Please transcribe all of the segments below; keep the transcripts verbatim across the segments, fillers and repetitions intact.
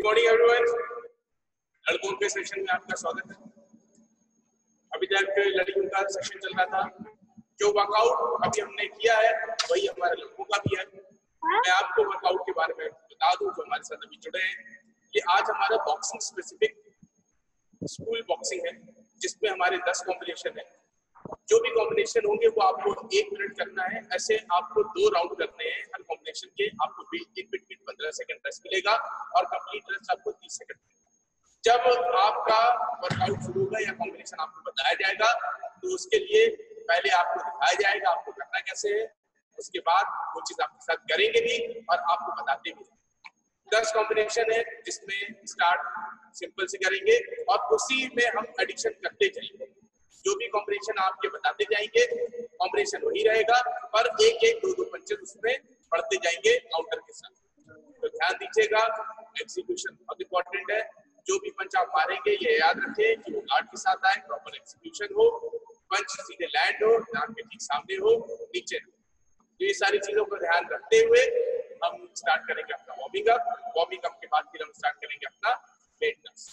Good morning everyone. लड़कों के session में आपका स्वागत है। अभी तक लड़कियों का सेशन चल रहा था। जो वर्कआउट अभी हमने किया है वही हमारे लड़कों का भी है। मैं आपको वर्कआउट के बारे में बता दूं जो हमारे साथ अभी जुड़े हैं कि आज हमारा बॉक्सिंग स्पेसिफिक स्कूल बॉक्सिंग है, जिसमें हमारे दस कॉम्बिनेशन है। जो भी कॉम्बिनेशन होंगे वो आपको एक मिनट करना है। ऐसे आपको दो राउंड करने हैं हर कॉम्बिनेशन के। आपको इन बिटवीन पंद्रह सेकंड रेस्ट मिलेगा और कंप्लीट रेस्ट आपको तीस सेकंड मिलेगा। जब आपका वर्कआउट शुरू होगा या कॉम्बिनेशन आपको बताया जाएगा तो उसके लिए पहले आपको दिखाया जाएगा आपको करना कैसे है। उसके बाद वो चीज आपके साथ करेंगे भी और आपको बताते भी। दस कॉम्बिनेशन है जिसमें स्टार्ट सिंपल से करेंगे और उसी में हम एडिशन करते जाएंगे। जो भी कॉम्बिनेशन आपके बताते जाएंगे कॉम्बिनेशन वही रहेगा, पर एक एक दो दो पंचेस उसमें पढ़ते जाएंगे काउंटर के साथ। तो ध्यान दीजिएगा, एग्जीक्यूशन बहुत इंपॉर्टेंट है। जो भी पंच आप मारेंगे ये याद रखें कि वो गार्ड के साथ आए, प्रॉपर एग्जीक्यूशन हो, पंच सीधे लैंड हो, नाक के ठीक सामने हो, नीचे हो। तो ये सारी चीजों को ध्यान रखते हुए हम स्टार्ट करेंगे अपना वार्मिंग अप। वार्मिंग अप के बाद फिर हम स्टार्ट करेंगे अपना maintenance.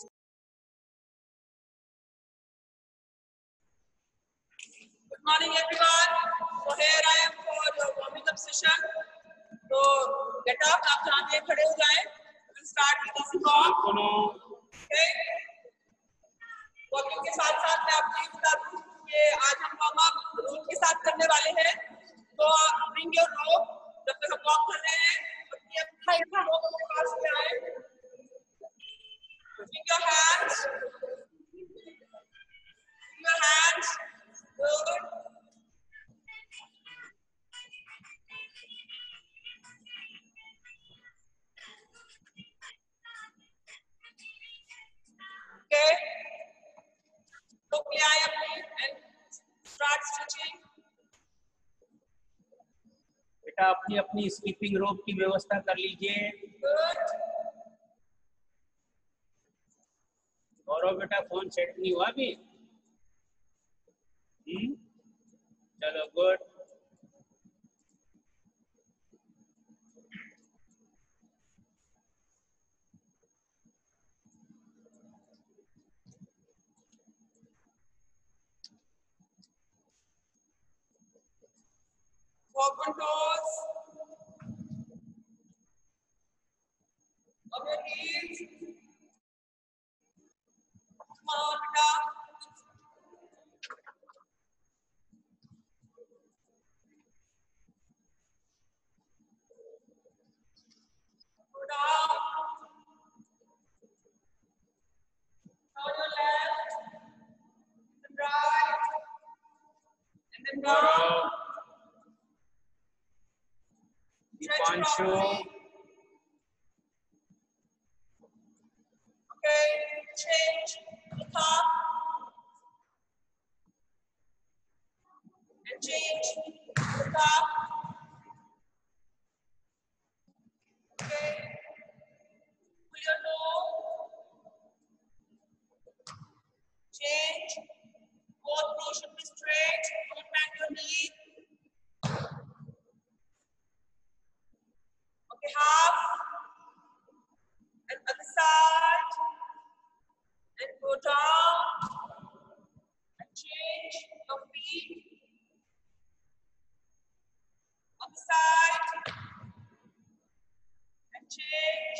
Good morning everyone. So here I am for the warming up session. So get up, आप जहाँ पे खड़े हो जाएं। We'll start with the walk. Okay. Walking के साथ साथ मैं आपको ये बता दूँ कि आज हम वार्म अप रोप के साथ करने वाले हैं। तो bring your rope जब तक हम वॉक कर रहे हैं। अपनी अपनी रोप के पास में आए। Bring your hands. Bring your hands. Good. Okay. Look the eye up and start stretching. बेटा अपनी अपनी स्कीपिंग रोप की व्यवस्था कर लीजिए। Good. गौरव बेटा फोन सेट नहीं हुआ अभी? हम्म चलो good. Walk on toes. On your heels. Come on, beta. Go down. On your left. And right. And then down. Deepanshu Okay, change the top and change the top. Okay, pull your toe, change. Both knees should be straight. Don't bend your knee. Okay, half and other side. And go down and change your feet. Other side and change.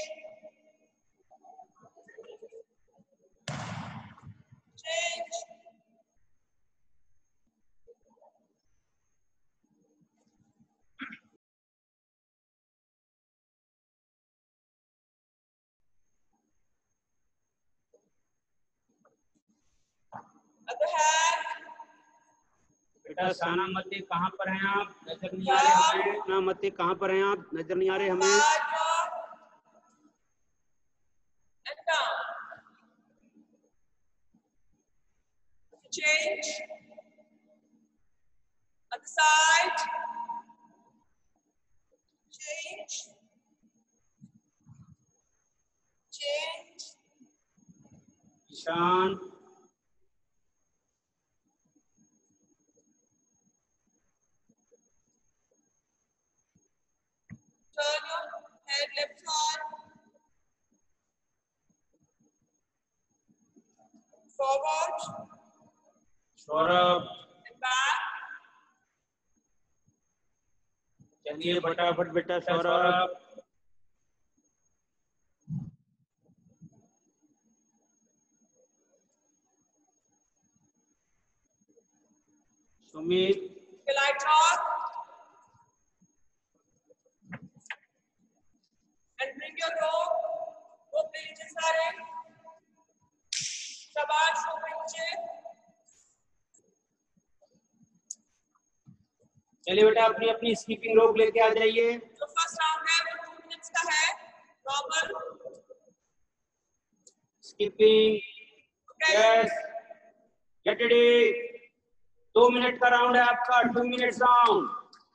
Change. Other hand. बेटा साना मते कहाँ पर हैं आप? नजर नहीं आ रहे हमें। साना मते कहाँ पर हैं आप? नजर नहीं आ रहे हमें। And down. Change. Other side. Change. Change. Ishan Turn your head left side. out. Saurabh And back. चलिए फटाफट बेटा Saurabh. Sumit Light off. And bring your rope. Rope ले लीजिए सारे। शाबाश, rope ले लीजिए। चलिए बेटा अपनी अपनी स्कीपिंग रोप लेके आ जाइए। जो फर्स्ट राउंड है वो टू मिनट्स का है। Normal skipping yes get ready. दो मिनट का राउंड है आपका, टू मिनट्स राउंड।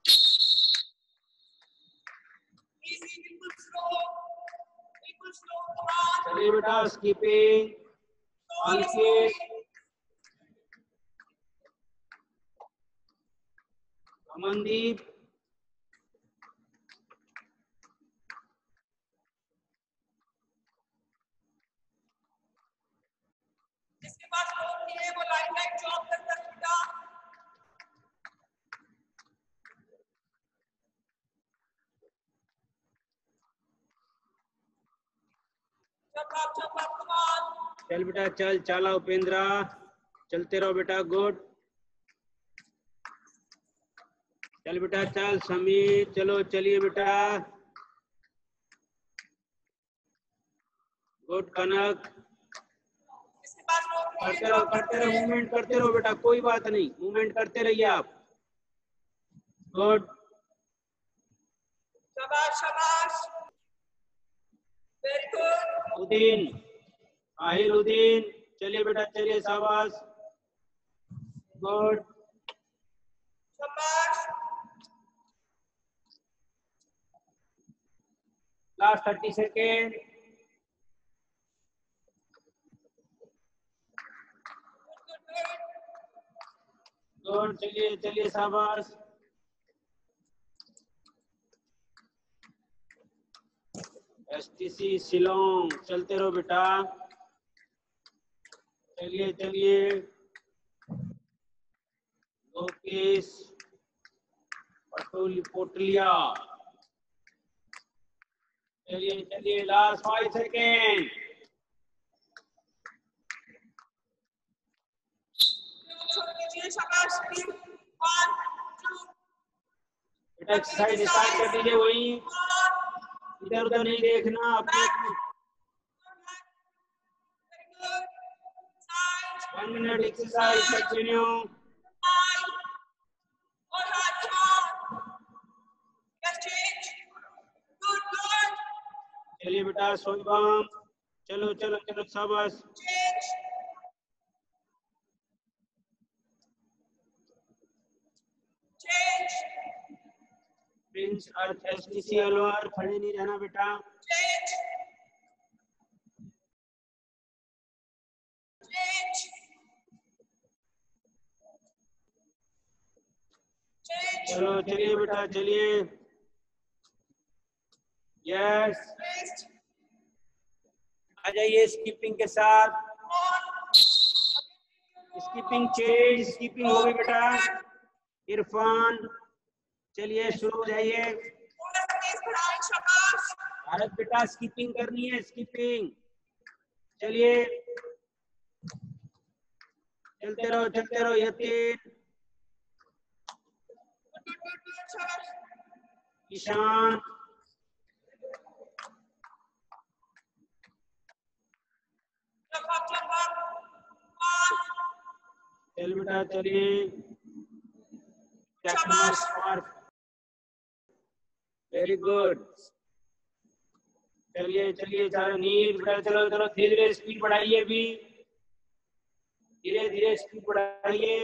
इजी, बिल्कुल स्लो, बिल्कुल स्लो। कमान चलिए बेटा स्कीपिंग अंकित अमनदीप जिसके पास रोप नहीं है वो लाइन लाइन जॉब कर सकता। जब आप जब आप कमान चल बेटा चल चला उपेंद्रा, चलते रहो बेटा। गुड चल बेटा चल समीर, चलो चलिए बेटा। गुड कनक, जिसके पास रोप नहीं है करते रहो करते रहो मूवमेंट करते रहो बेटा, कोई बात नहीं, मूवमेंट करते रहिए आप। गुड शाबाश शाबाश, वेरी गुड। उदीन आहिर उदीन, चलिए बेटा चलिए शाबाश। गुड शाबाश, लास्ट थर्टी सेकेंड। गुड चलिए चलिए शाबाश। एसटीसी शिलोंग, चलते रहो बेटा, चलिए चलिए। लोकेश पटोली पोटलिया, चलिए चलिए लास्ट फाइव सेकेंड। छोड़ दीजिए, शाबाश। वन टू, बेटा एक्सरसाइज स्टार्ट कर दीजिए, वहीं इधर उधर नहीं देखना अपने अपने। One minute exercise continue. चलिए बेटा सोईबाम, चलो चलो चलो शाबाश। प्रिंस अर्थ एसटीसी अलवर, खड़े नहीं रहना बेटा। चलो चलिए बेटा चलिए। यस आ जाइए स्कीपिंग के साथ। स्कीपिंग चेंज, स्कीपिंग हो गई बेटा। इरफान चलिए शुरू हो जाइए। भारत बेटा स्कीपिंग करनी है, स्कीपिंग। चलिए चलते रहो चलते रहो। यतीन ईशान चल बेटा चलिए। वेरी गुड, चलिए चलिए चलो नील बेटा, चलो चलो धीरे धीरे स्पीड बढ़ाइए, अभी धीरे धीरे स्पीड बढ़ाइए।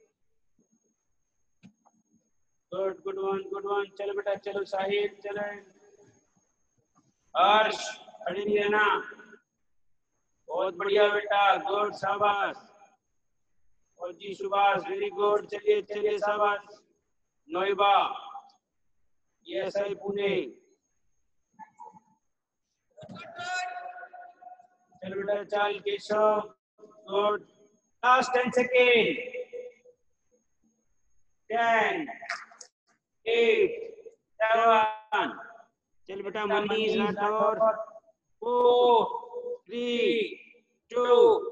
Good good one good one, चलो बेटा चलो। साहिब चले। हर्ष खड़े नहीं रहना, बहुत बढ़िया बेटा, गुड शाबाश। और जी सुभाष वेरी गुड, चलिए चलिए शाबाश। नोएबा यस आई पुणे, चल बेटा चल। Keshav good, Last ten seconds. Ten, eight, seven. चल बेटा Manish Rathore. Four, three, two.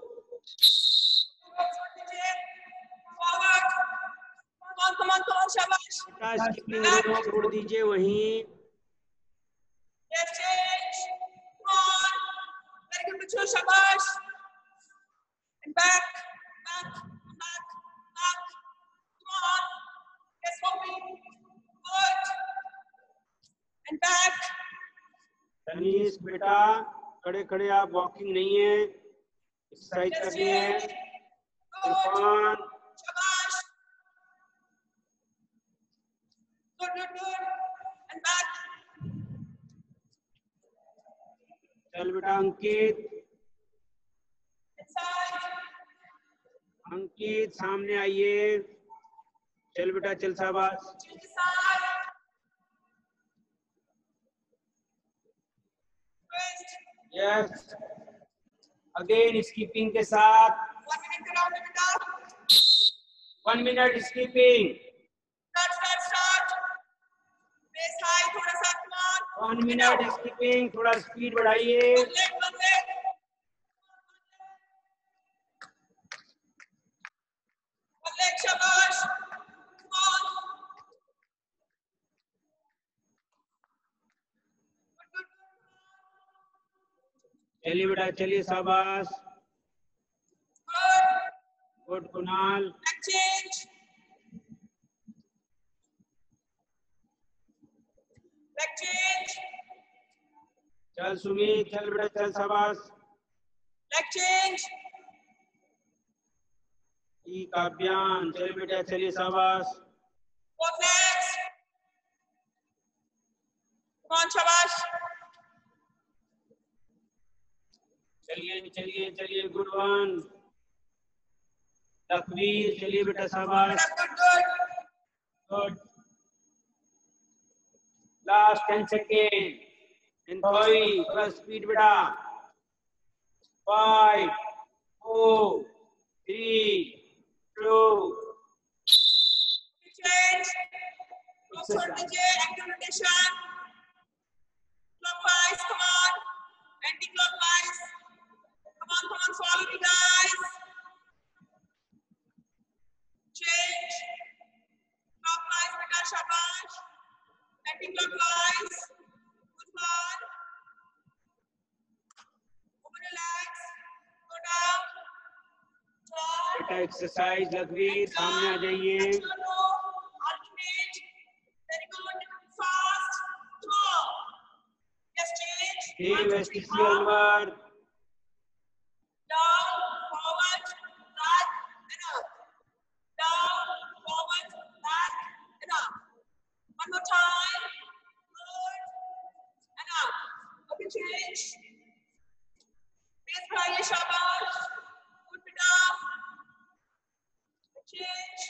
Forward. Come on, come on, come on, shabash. बेटा स्किपिंग छोड़ दीजिए वहीं. Yes, change. Come on. Very good, Bichu, shabash. And back, back, back, back. Come on. Yes, moving. Good. And back. Tanish बेटा खड़े खड़े आप walking नहीं है, एक्सरसाइज Yes, करनी है. change. Good. Irfan. Shabash. Good, good, good. And back. चल बेटा अंकित. Inside. अंकित सामने आइए. चल बेटा चल शाबाश. Change the side. Twist. Yes. Again skipping के साथ. One minute around the middle. One minute skipping. Start, start, start. Pace high, थोड़ा सा, come on. One minute skipping. थोड़ा स्पीड बढ़ाइए. One leg, one leg. One leg, shabash. Come on. Good, good. चलिए बेटा चलिए शाबाश. Good. Good Kunal. Leg change. Leg change. चल सुमित. चल बेटा चल शाबाश. Leg change. ई काव्यान. चल बेटा चलिए शाबाश. Both legs. Come on, shabash. चलिए चलिए चलिए. Good one. तकबीर. चलिए बेटा शाबाश. Good, good. Good. Last ten second. Anthoi थोड़ा स्पीड बेटा. Five, four, three, two. Change. Crossword दीजिए. Active rotation. Clockwise. Come on. Anti-clockwise. Come on, come on. Follow me, guys. Change. Clockwise, beta, shabash. Anti-clockwise. Good one. Open your legs. Go down. Turn. बेटा exercise लघवीर सामने आ जाइए. Alternate. Very good. Fast. Strong. Yes, change. ये One, two, three, vestigial up. Work. Down, forward, back, and up. Down, forward, back, and up. One more time. Good. And up. Okay, change. Pace बढ़ाइए, शाबाश. Good, beta. Change.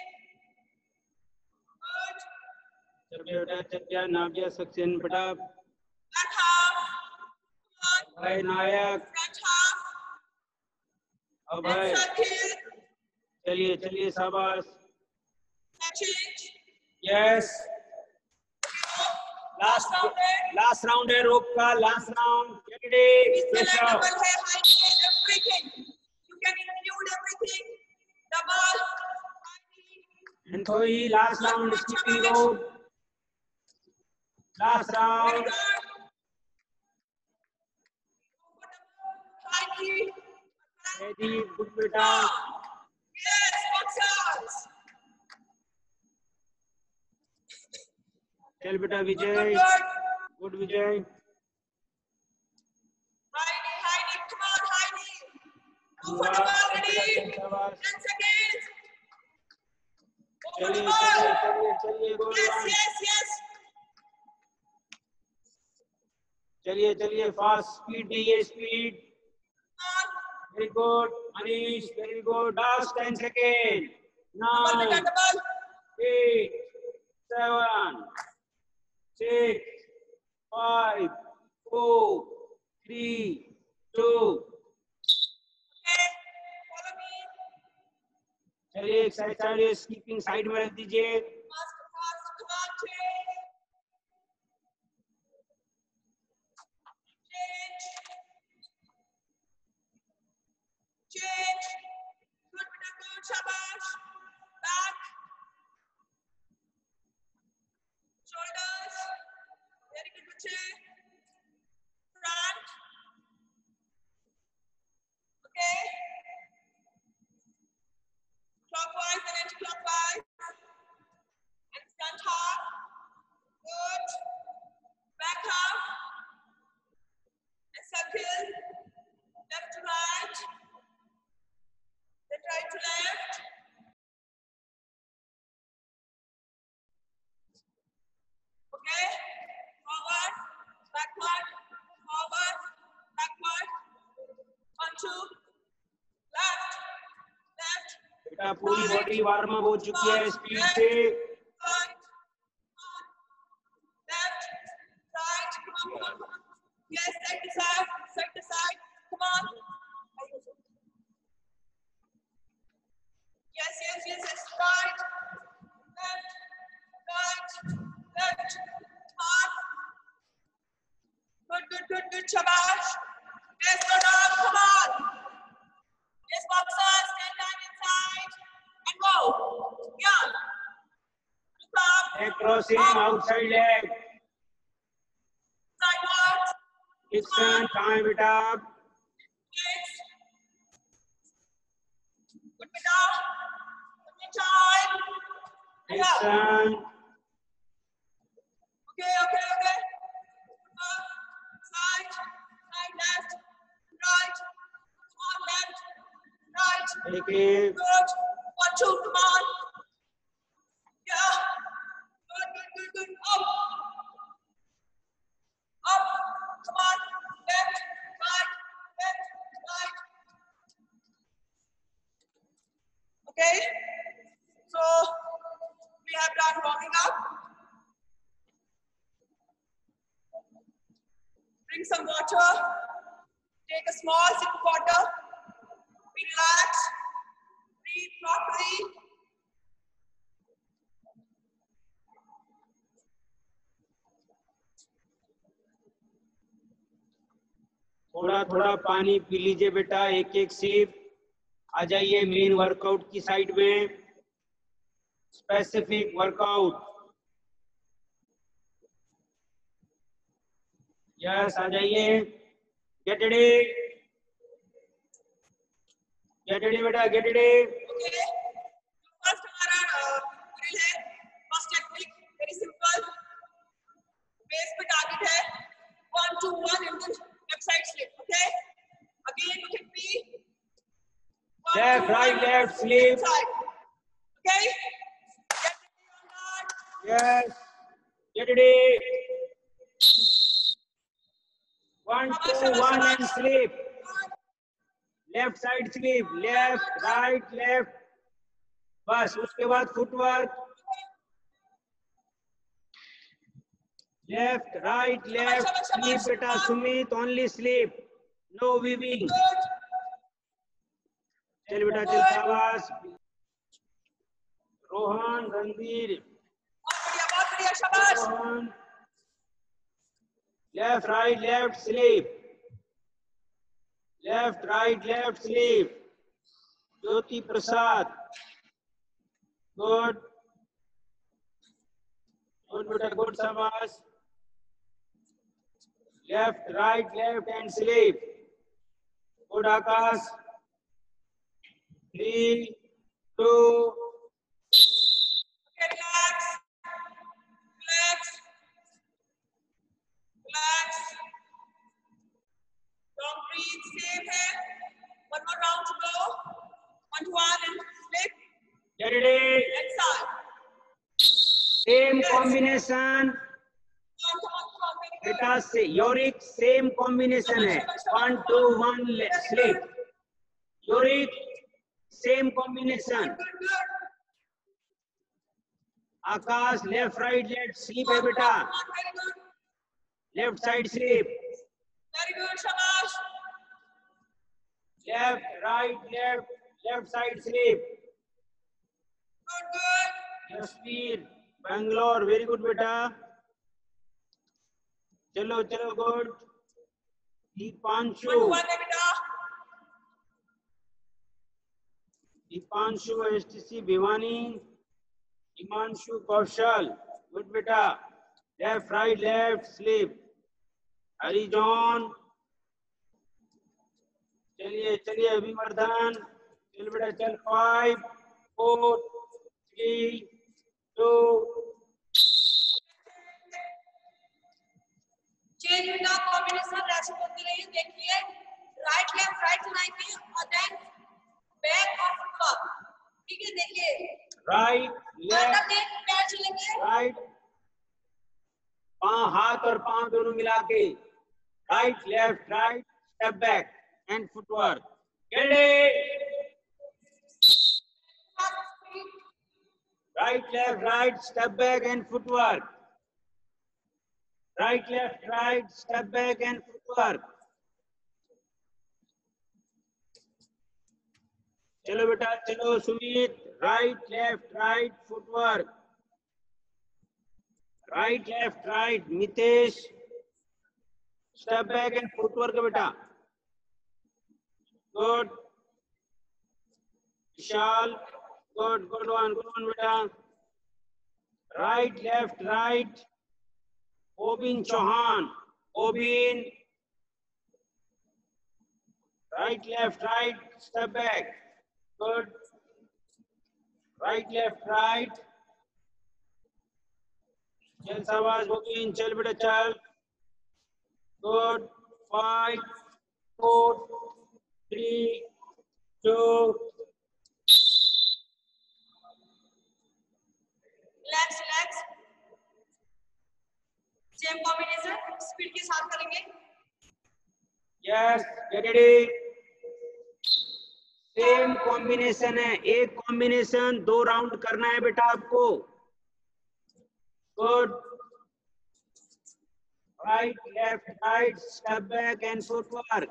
Good. चल बेटा चल गया. नाविया सक्सेन बेटा. Back half. Good. भाई नायक. Front half. Abhay. And circle. चलिए चलिए शाबाश. Change. Yes. Last last round है रोप का. Last round. रेडी. Double है, high knee, everything. You can include everything. Double, high knee. Anthoi last round skipping rope. Last Very round. good. High knee. Ready. Good बेटा. Yes, boxers. चल बेटा Good, Vijay. good, good. Good Vijay. High knee, high knee. Come on, high knee. Go for the ball, ready? शाबाश. ten seconds. Go for the चलिए ball. चलिए चलिए चलिए. Good Yes, one. yes, yes. चलिए चलिए. फास्ट स्पीड दीजिए. Speed. Come on. Very good Manish. Very good. Last ten second. Double, nine, beta, double. eight, seven, six, five, four, three, two. Okay, follow me. चलिए exercise skipping side में रख दीजिए। Fast, fast, come on, change. Change. Change. Good, beta, good, shabash. Back. Shoulders. Very good, bache. Front. Okay. Clockwise and anti-clockwise. And front half. Good. Back half. And circle. Left to right. Then right to left. Okay. Forward. Backward. Forward. Backward. One, two. Left. Left. बेटा पूरी body warm up हो चुकी है speed से। Right. Left. Right. Come on, come on, come on. Yes, side to side. Side to side. Come on. Yes, yes, yes, yes. Right. Left. Right. Left. On. Good, good, good, good. Shabash. Yes, go down. Come on. Yes, boxers. Stand time inside. And go. Yeah. Look up. leg crossing outside leg। Sideways. Action कहाँ है बेटा? Yes. Good, beta. Good, beta. Time. And up. Action Okay, okay, okay. Up, side, side, left, right. Come on, left, right. देखिए Good. One, two, come on. Yeah. Good, good, good, good. Up. Up. Come on. Left, right, left, right. Okay. So we have done warming up. Drink some water. Take a small sip of water. Be relaxed. Breathe properly. थोड़ा थोड़ा पानी P लीजिए बेटा, एक एक सिप। आ जाइए मेन वर्कआउट की साइड में, स्पेसिफिक वर्कआउट। यस आ जाइए। गेट रेडी, गेट रेडी बेटा, गेट रेडी। Okay. First हमारा drill है. First technique very simple. Base पे target है. One, two, one, and then left side slip. Okay. Again, look at me. One, Left, two, right, one, left, slip. left side. Okay. Get ready on that. Yes get ready. One two one and slip. Left side slip, left right left, बस उसके बाद footwork. Left right left slip बेटा Sumit, only slip, no weaving. Good. चल बेटा चल, शाबाश। रोहन रणवीर, बहुत बढ़िया, बहुत बढ़िया, शाबाश. Rohan. Left right left slip, left right left slip. Jyoti Prasad, good good बेटा गुड, शाबाश। Left right left and slip, good Akash. Three two Okay, relax. Relax. Relax. Long breathe, same है. One more round to go. One to one and slip. Get ready. And side. Same combination Come on, come on, come on. Very good. बेटा से Yorik, same combination है। One two one slip, Yorik same combination. Good, good. Akash left right left slip है बेटा, Come on, very good. Left side slip, Very good, shabash. Left right left left side slip, good, good. Yashveer Bangalore very good बेटा चलो चलो good Deepanshu Good one, beta. Deepanshu STC Bhiwani Himanshu Kaushal good बेटा left right left slip Harijon चलिए चलिए अभिवर्धन चल बेटा चल five four three two Change with the combination रैसे बोलते रहिए देखिए राइट लेफ्ट राइट चलाएंगे और देन बैक और फुटवर्क ठीक है देखिए राइट अंदर लेफ्ट देख पैर चलेंगे राइट पांव हाथ और पांव दोनों मिला के right left right step back and footwork get it right left right step back and footwork right left right step back and footwork चलो बेटा चलो Sumit right left right footwork right left right Mitesh step back and footwork बेटा good Vishal good good one good one बेटा right left right Obin Chauhan Obin right left right step back good right left right चल शाबाश ओबिन चल बेटा चल good five four three two relax relax same combination speed के साथ करेंगे yes get ready same combination है एक कॉम्बिनेशन दो राउंड करना है बेटा आपको good right left right step back and footwork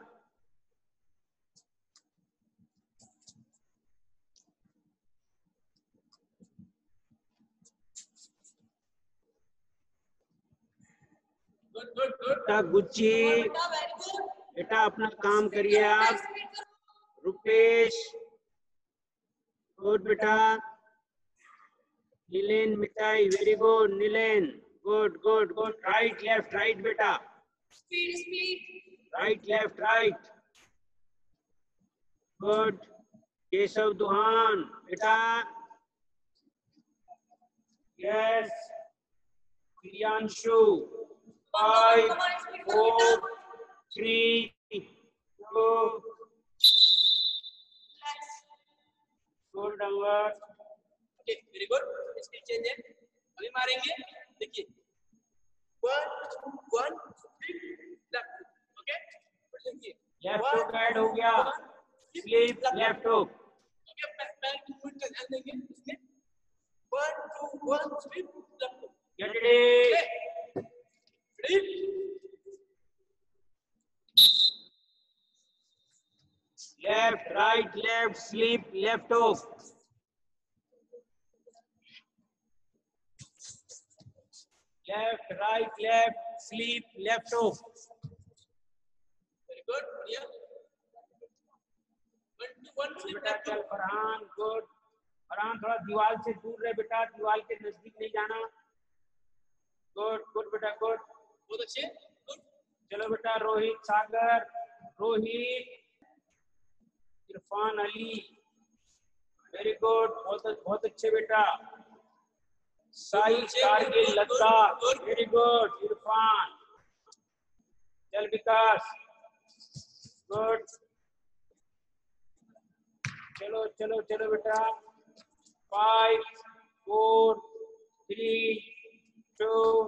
good good good बेटा गुच्ची बेटा वेरी गुड बेटा अपना काम करिए आप रुपेश गुड बेटा Nilen Meitei very good Nilen good good good right left right बेटा speed speed right left right good Keshav Duhan बेटा yes Priyanshu five four three two good डंगर okay very good skill change है अभी मारेंगे देखिए वन वन लेफ्ट ओके देखिए लेफ्ट हुक ऐड हो गया स्लिप लेफ्ट हुक ओके पैर की मूवमेंट का ध्यान देंगे इसमें one two one slip left get ready ready left right left slip left hook left right left slip left hook very good बढ़िया वन टू वन स्लिप बेटा left चल Farhan good Farhan थोड़ा दीवार से दूर रहे बेटा दीवार के नजदीक नहीं जाना गुड गुड बेटा गुड बहुत अच्छे गुड चलो बेटा रोहित सागर रोहित इरफान अली वेरी गुड बहुत बहुत अच्छे बेटा साई कारगिल लद्दाख वेरी गुड इरफान चल विकास गुड चलो चलो चलो बेटा five four three two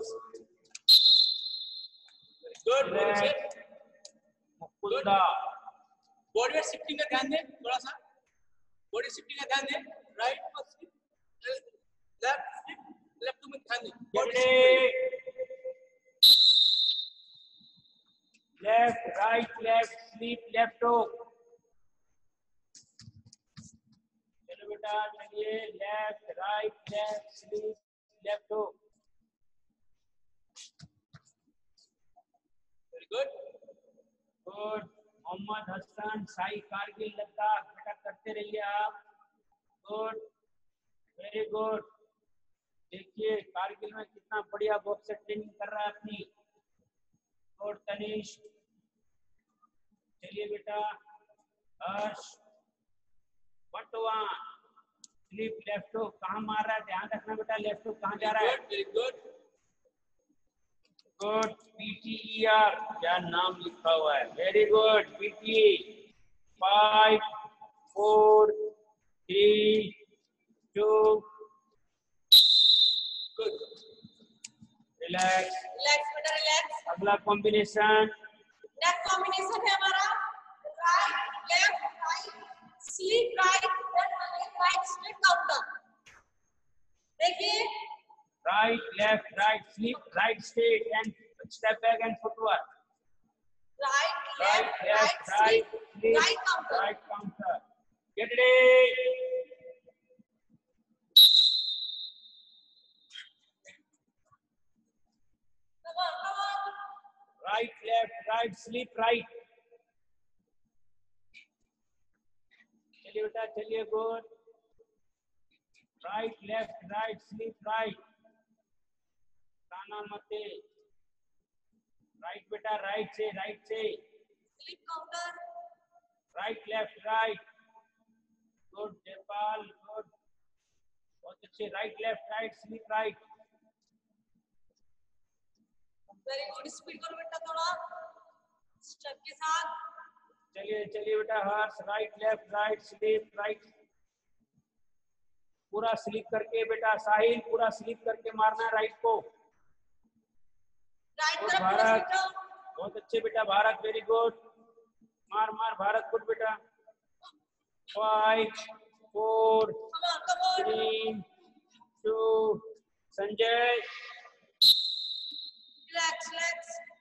good बहुत अच्छे मुकुंदा बॉडी वेट शिफ्टिंग का ध्यान दें थोड़ा सा बॉडी शिफ्टिंग का ध्यान दें राइट लेफ्ट लेफ्ट में ध्यान दें body left right left slip left hook चलो बेटा बेटा चलिए left right left slip left हो very good good Mohammad Hasan Sai Kargil Ladakh बेटा करते रहिए आप गुड वेरी गुड देखिए कारगिल में कितना बढ़िया बॉक्सर ट्रेनिंग कर रहा है अपनी गुड तनीश चलिए बेटा हर्ष बटवान स्लीप लेफ्ट हो कहाँ मार रहा है ध्यान रखना बेटा लेफ्ट हो कहाँ जा रहा है वेरी गुड गुड पीटीईआर क्या नाम लिखा हुआ है very good PT five four three two good relax relax बेटा रिलैक्स अगला कॉम्बिनेशन नेक्स्ट कॉम्बिनेशन है हमारा right left right slip right left right straight counter देखिए right left right sleep right straight and step back and footwork right right left left right right sleep sleep right counter right counter get ready come on come on right left right sleep right चलिए बेटा चलिए good right left right sleep right ताना मते right बेटा right से right से sleep counter right left right good Jaipal good बहुत अच्छे right left right slip right very good speed करो बेटा थोड़ा स्टेप के साथ चलिए चलिए बेटा Harsh right left right slip right पूरा स्लीप करके बेटा साहिल पूरा स्लीप करके मारना है राइट को राइट और तरफ भारत बेटा बहुत अच्छे बेटा भारत वेरी गुड मार मार भारत गुड बेटा five four come on come on three two Sanjay relax relax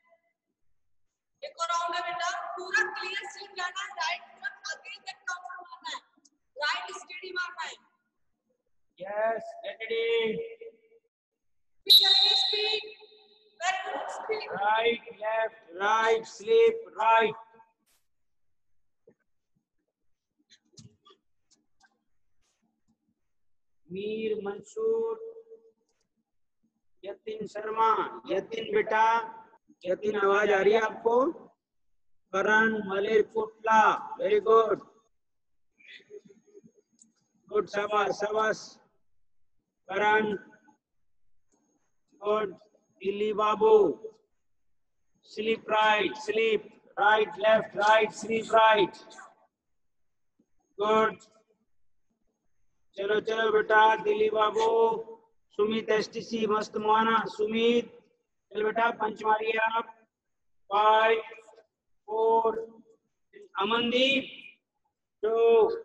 एक और राउंड है बेटा पूरा क्लियर स्लिप जाना है राइट तरफ अगेन दैट काउंटर मारना है राइट स्टेडी मारना है यस गेट रेडी स्पीड करेंगे speed very good speed right left right slip right Mir Mansoor Yatin Sharma Yatin बेटा यतिन आवाज आ रही है आपको Karan Malerkotla very good good शाबाश शाबाश करण गुड दिल्ली बाबू slip right slip right left right slip right good चलो चलो बेटा दिल्ली बाबू सुमित एसटीसी मस्त मोहना सुमित चलो बेटा पंच मारिए आप five four Amandeep two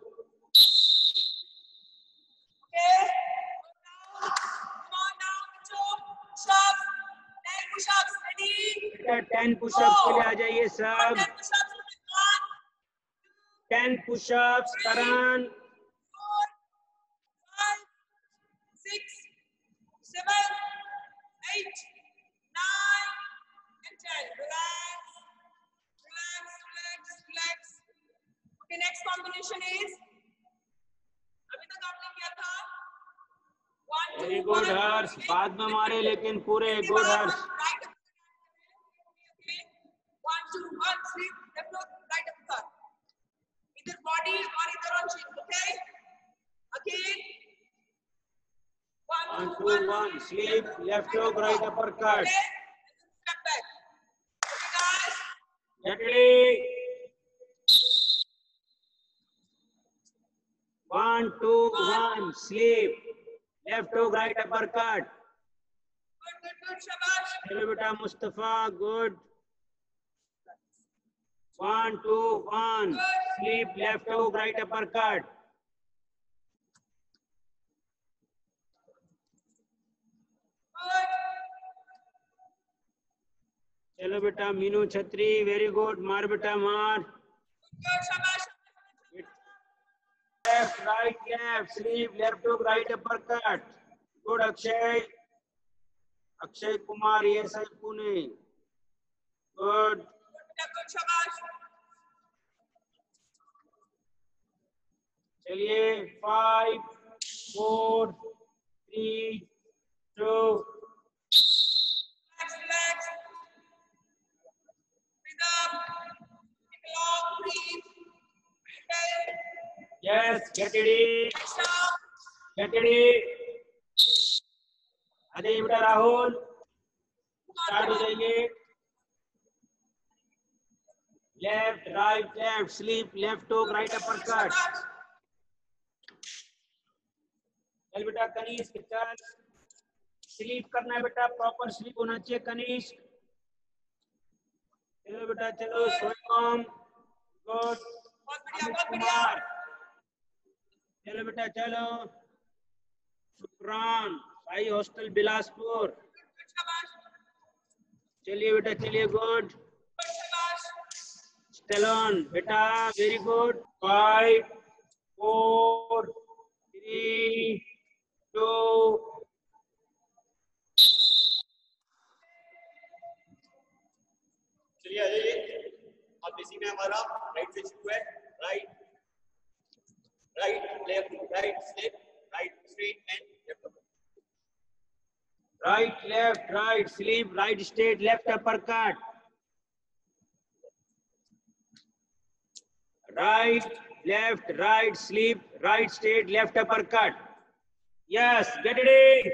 okay come on now bachcho push-ups ten push-ups ready बेटा टेन पुशअप के लिए आ जाइए सब ten push-ups one ten push-ups Karan four five six seven eight nine and ten relax relax relax relax okay next combination is अभी तक आपने किया था one two very good Harsh बाद में मारे लेकिन पूरे good Harsh right okay one two one three left hook right upper either body or either on chin okay again one One, two two, one. Sleep. Left hook, right uppercut. okay step back okay guys Get ready. One, two, one. Sleep. Left hook, right uppercut. good good good shabash चलो बेटा Mustafa good. One, two, one. Sleep. Left hook, right uppercut. good चलो बेटा मीनू छत्री very good मार बेटा मार good shabash Relax. left, right, left, sleep, left hook, right uppercut. Good, Akshay. Akshay Kumar, yes, I Pune. Good. Good, shabash. चलिए, five, four, three, two. Relax, relax. Breathe up. Take a long breathe. Okay. Yes, get ready. Stop. Get ready. Ajay बेटा Rahul start हो जाइए. Left right left slip left hook right uppercut. चल बेटा कनिष्क चल. Sleep करना है बेटा, प्रॉपर स्लीप होना चाहिए कनिष्क. चलो बेटा चलो. स्वयं गुड. अमित कुमार चलो बेटा चलो. Shukran SAI hostel Bilaspur. चलिए बेटा चलिए. गुड. स्टेलन बेटा very good. Five four three two. चलिए आ जाइए. अब इसी में हमारा राइट से शुरू है. Right right left right step right straight and left. Right, left, right, sleep, right, straight, left uppercut. Right, left, right, sleep, right, straight, left uppercut. Yes, get ready.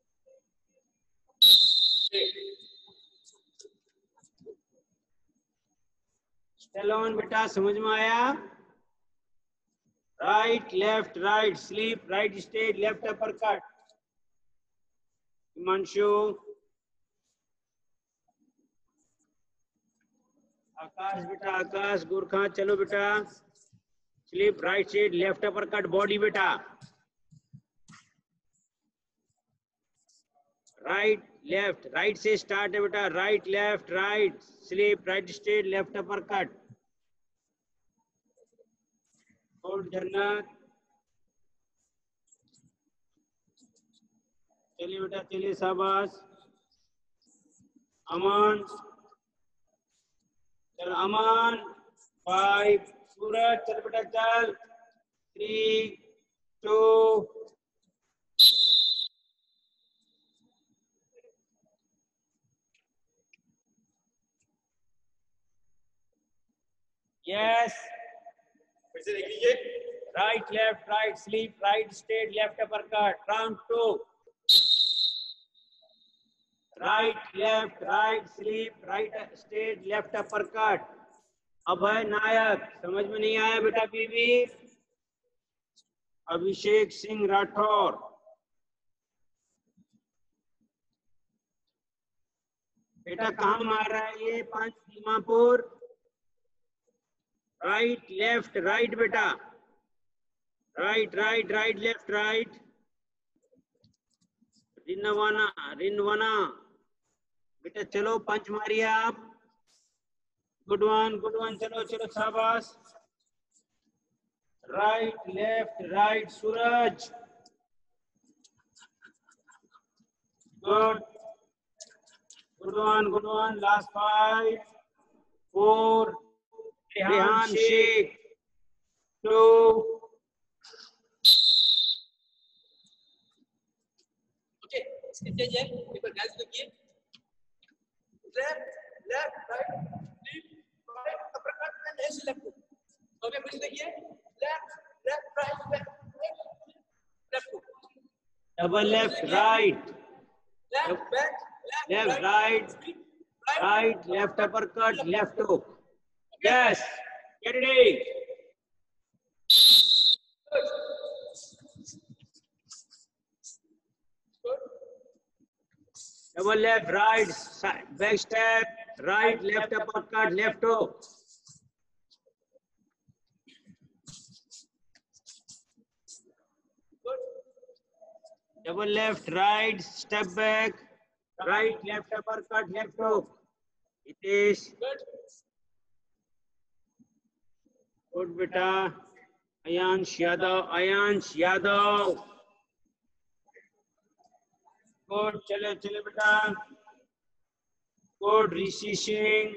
Stallone बेटा समझ में आया? Right, left, right, sleep, right, straight, left uppercut. Himanshu. आकाश बेटा आकाश गुरखा. चलो बेटा. Slip right side left uppercut body बेटा. Right left right से start है बेटा. Right left right slip right straight left uppercut. Hold Jannat. चलिए बेटा चलिए. शाबाश. अमन चल. अमन. फाइव. सूरज चल बेटा चल. Three two. यस. फिर से देख लीजिए. Right left right slip right straight left uppercut. Round two. Right left right slip right straight left uppercut. Abhay Nayak समझ में नहीं आया बेटा. बीबी अभिषेक सिंह राठौर. बेटा कहाँ मार रहा है ये? पांच दीमापुर. राइट लेफ्ट राइट बेटा. Right right right left right. Rinwana Rinwana बेटा चलो. पंच मारिए आप. Good one good one. चलो चलो शाबाश. Right left right Suraj. Good good one good one. Last five four. Rehan Shaikh. Two. Okay इसके चाहिए एक बार गैस लगिए. Left left right slip right uppercut and ऐसे लेफ्ट. ओके फिर से देखिए. Left left right left left. Double left right left back left right right left uppercut left hook. Yes get ready. Double left, right, side, back step, right, left uppercut, left hook. Double left, right, step back, right, left uppercut, left hook. It is good, beta. Ayansh Yadav, Ayansh Yadav. Good, चले चले बेटा। Good, Rishi Singh.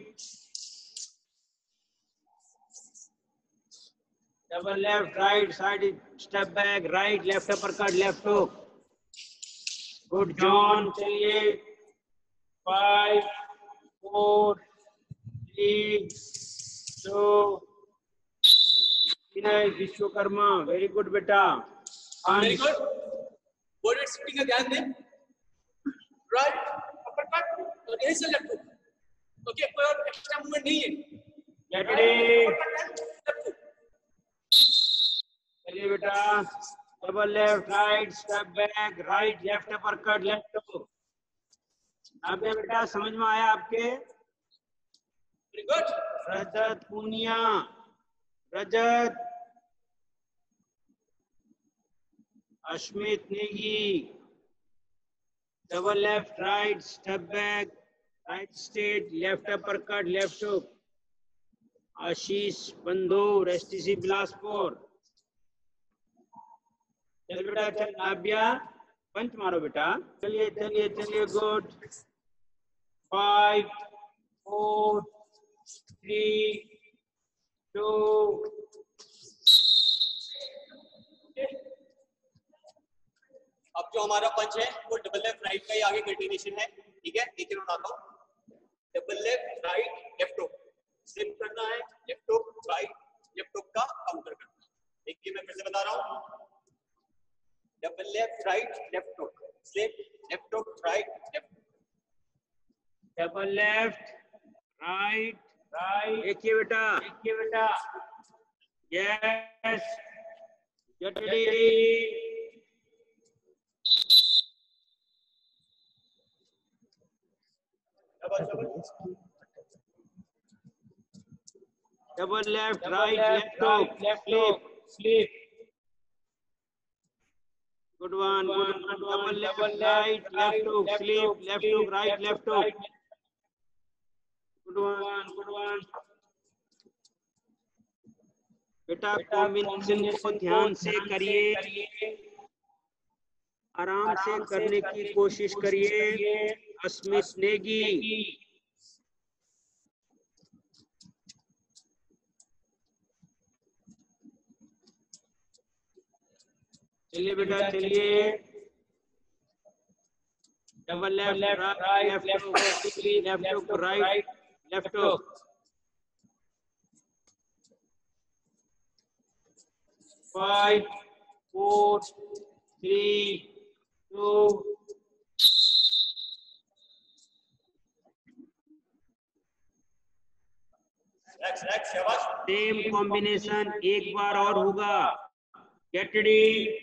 Double left, right side step back, right left uppercut, left hook. Good John, चलिए। Five, four, three, two, Vinay Vishwakarma, very good बेटा। Very good. Body shifting का ध्यान दें। Right upper cut और यहीं से लेफ्ट हुक। ओके, कोई और एक्स्ट्रा मूवमेंट नहीं है। Get ready. चलिए बेटा। Double left, right step back, right left uppercut, left hook. अब ये बेटा समझ में आया आपके? Very good. Rajat Punia, Rajat. Ashmit Negi. Double left, right step back, right straight, left uppercut, left hook. Ashish Bandhu, STC Bilaspur. चल बेटा चल। नाब्या पंच मारो बेटा। चलिए चलिए चलिए। Good. Five, four, three, two. अब जो हमारा पंच है वो डबल लेफ्ट राइट का ही आगे कंटिन्यूएशन है। ठीक है, एक मिनट आता हूं। Double left right left hook slip करना है, left hook right left hook का काउंटर करना है। देखिए मैं फिर से बता रहा हूं। Double left right left hook slip, left hook right left. Double left right right. देखिए बेटा, देखिए बेटा। Yes, get ready. Double left right left hook slip slip. Good one, good one. Double left right left hook slip, left hook right left hook. Good one, good one. बेटा combination को ध्यान से करिए, आराम से करने की कोशिश करिए। अस्मित नेगी। चलिए बेटा चलिए। Double left right left hook, left hook right left hook. Five, four, three, two. Same combination एक बार और होगा। Get ready.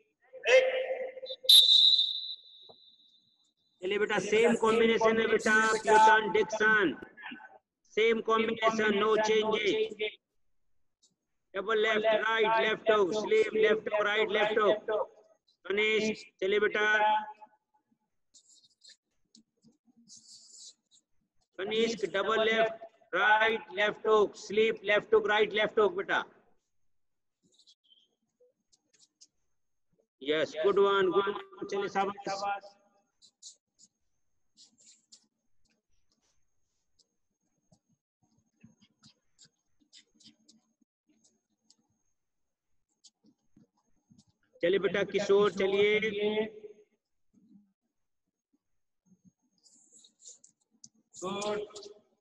चलिए बेटा, सेम कॉम्बिनेशन है बेटा। Peyton Dixon, same combination, no changes. Double left right left hook slip, left hook right left hook. Ganesh चलिए बेटा। Ganesh double left right left hook slip, left hook right left hook बेटा। Yes, good one, good one. चलिए शाबाश। चलिए बेटा किशोर चलिए। Good.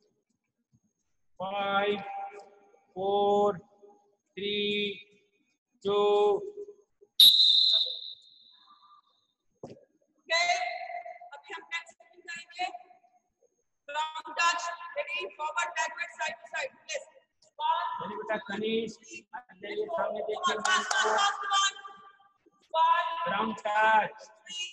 Five, four, three, two. अभी हम नेक्स्ट सेकंड करेंगे। Ground touch, ready, forward backward side to side, please. चलिए बेटा कनीश ये सामने देखिए। Ground touch,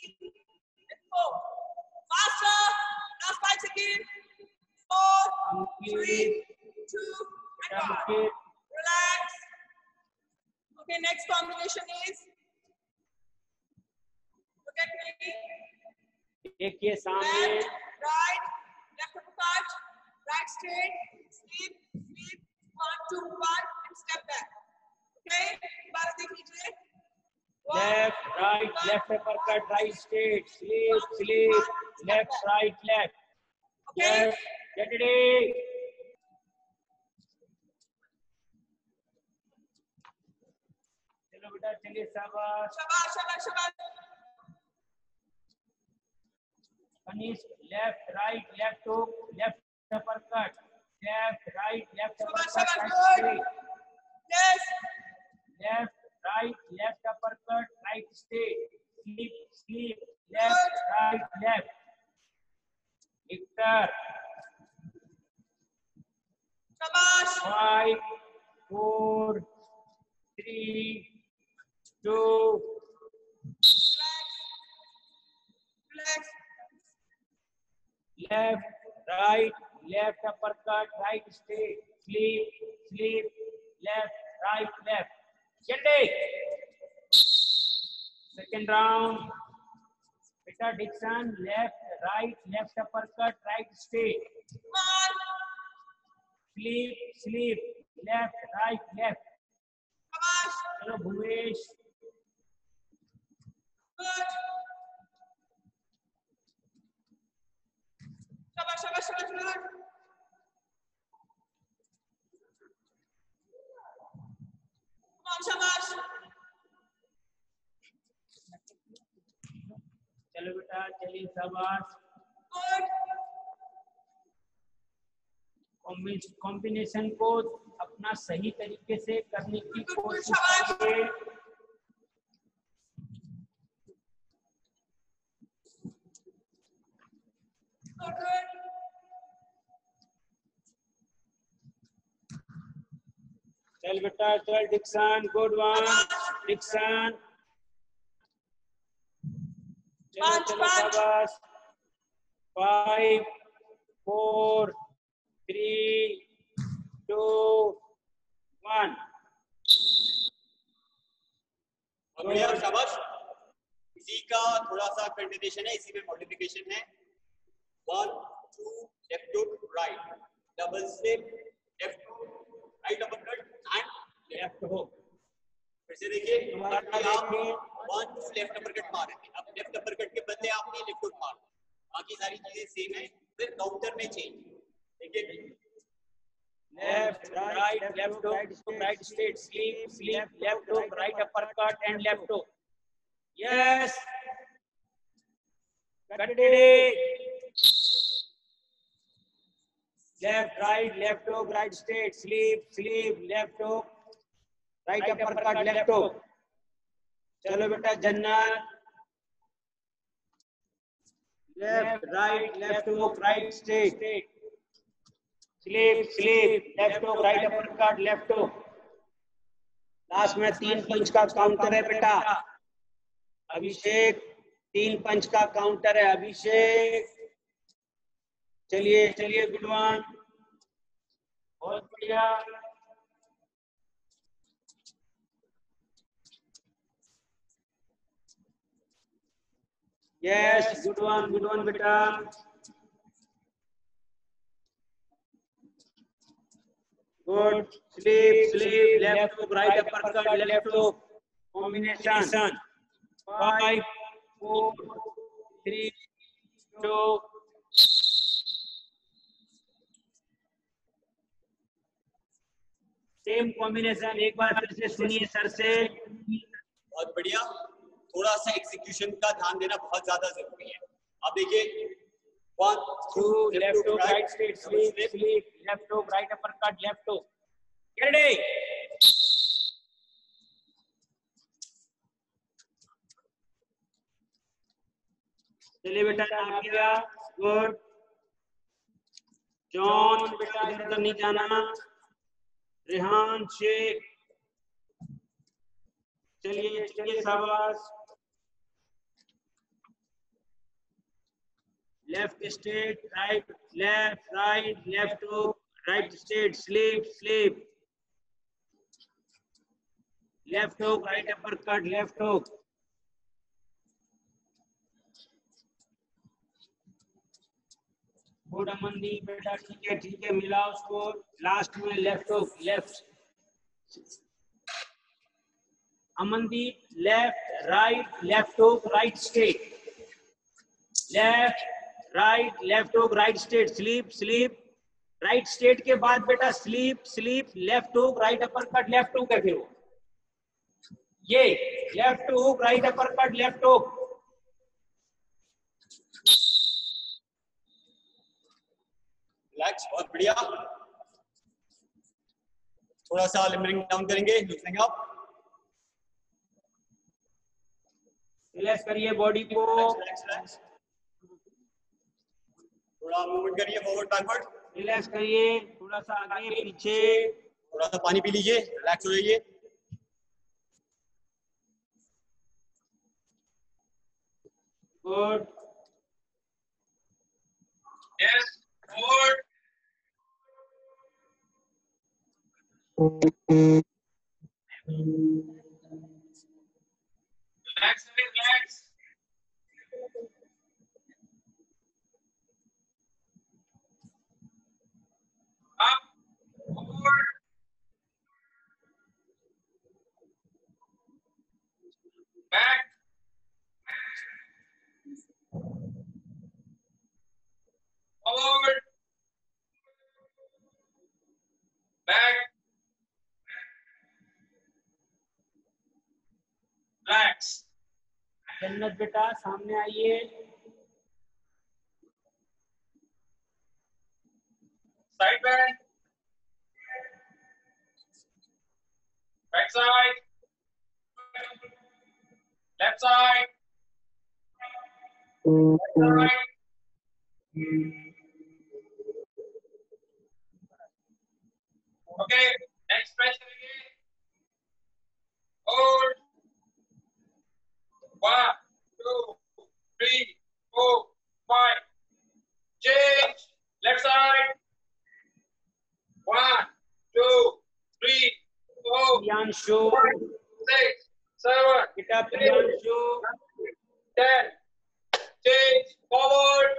faster, last five seconds, four, three, two, and one. Relax. Okay, next combination is, look at me. देखिए सामने। Left, right, left uppercut, right straight, sweep, sweep, one, two, one, and step back. Okay, कीजिए। Left, right, left uppercut, right straight, sleep, sleep, left, right, left. Yes, get ready. चलो बेटा चलिए शाबाश। शाबाश शाबाश शाबाश। Finish, left, right, left hook, left uppercut, left, right, left uppercut, right straight. Yes. Left, right, left uppercut, right straight. Sleep, sleep, left, right, left. Victor. शाबाश। Five, four, three, two. Relax. Left, right, left uppercut, right straight. Sleep, sleep, left, right, left. Get it. Second round. Peter Dixon, left, right, left uppercut, right straight. One. Sleep, sleep, left, right, left. शाबाश। चलो Bhuvesh. Good. शाबाश शाबाश शाबाश good. Come on शाबाश। चलो बेटा चलिए शाबाश। Good. कॉम्बिनेशन को अपना सही तरीके से करने की कोशिश शाबाश। करिए। Good. चल बेटा चल डिक्सन, गुड वन डिक्सन। चलो पांच, चलो पांच। शाबाश। Five, four, three, two, one. बढ़िया शाबाश। इसी का थोड़ा सा कंटिन्यूएशन है, इसी में मॉडिफिकेशन है। One two left hook right, double slip left hook right uppercut and left hook. फिर से देखिए, आप वन टू लेफ्ट अपरकट मार रहे थे, अब लेफ्ट अपरकट के बदले आपने लेफ्ट हुक मार, बाकी सारी चीजें सेम है। फिर काउंटर में चेंज देखिए, Left, right, left hook, right straight, sleep, sleep, left hook, right uppercut and left hook. Yes. Cut it. Left, right, left hook, right straight, sleep, sleep, left hook, right uppercut, left hook. चलो बेटा जन्नत। Left, right, left hook, right straight. Sleep, sleep, left hook, right uppercut, left hook. Last में तीन पंच का counter है बेटा। अभिषेक तीन पंच का काउंटर है अभिषेक। चलिए चलिए गुड वन, बहुत बढ़िया। Yes good one good one बेटा। Good. Sleep, sleep, left hook, right uppercut, left hook. Combination. Five, four, three, two. Same combination. एक बार फिर से सुनिए सर से। बहुत बढ़िया। थोड़ा सा एग्जीक्यूशन का ध्यान देना बहुत ज्यादा जरूरी है। आप देखिए, one, two, left hook, right straight, sleep, sleep, left hook, right uppercut, left hook. Get ready. चलिए बेटा आ गया, गुड। जॉन बेटा इधर उधर नहीं जाना। रेहान शेख, चलिए चलिए शाबाश। Left straight, right, left, right, left hook, right straight, sleep, sleep. Left hook, right uppercut, left hook. Good Amandeep बेटा, ठीक है ठीक है, मिलाओ उसको। लास्ट में left hook, left Amandeep, left, right, left hook, right straight. Left, right, left hook, right straight. Sleep, sleep. Right straight के बाद बेटा sleep, sleep, left hook, right uppercut, left hook है फिर वो. ये left hook, right uppercut, left hook. Relax, बहुत बढ़िया. थोड़ा सा लिम्बरिंग डाउन करेंगे, लूजनिंग अप. रिलैक्स करिए बॉडी को. Relax, relax. थोड़ा मूवमेंट करिए फॉरवर्ड बैकवर्ड. रिलैक्स करिए, थोड़ा सा आगे पीछे. थोड़ा सा पानी पी लीजिए, रिलैक्स हो जाइए. Good. Yes, good. Relax, relax. Up, forward. Back. Forward. Back. Relax. जन्नत बेटा सामने आइए. Side bend. Right side. Left side. Right side. Okay. Next stretch करेंगे. Hold. One, two, three, four, five. Change. Left side. One, two, three, four, Priyanshu, five, six, seven, get up Priyanshu. ten. Change. Forward.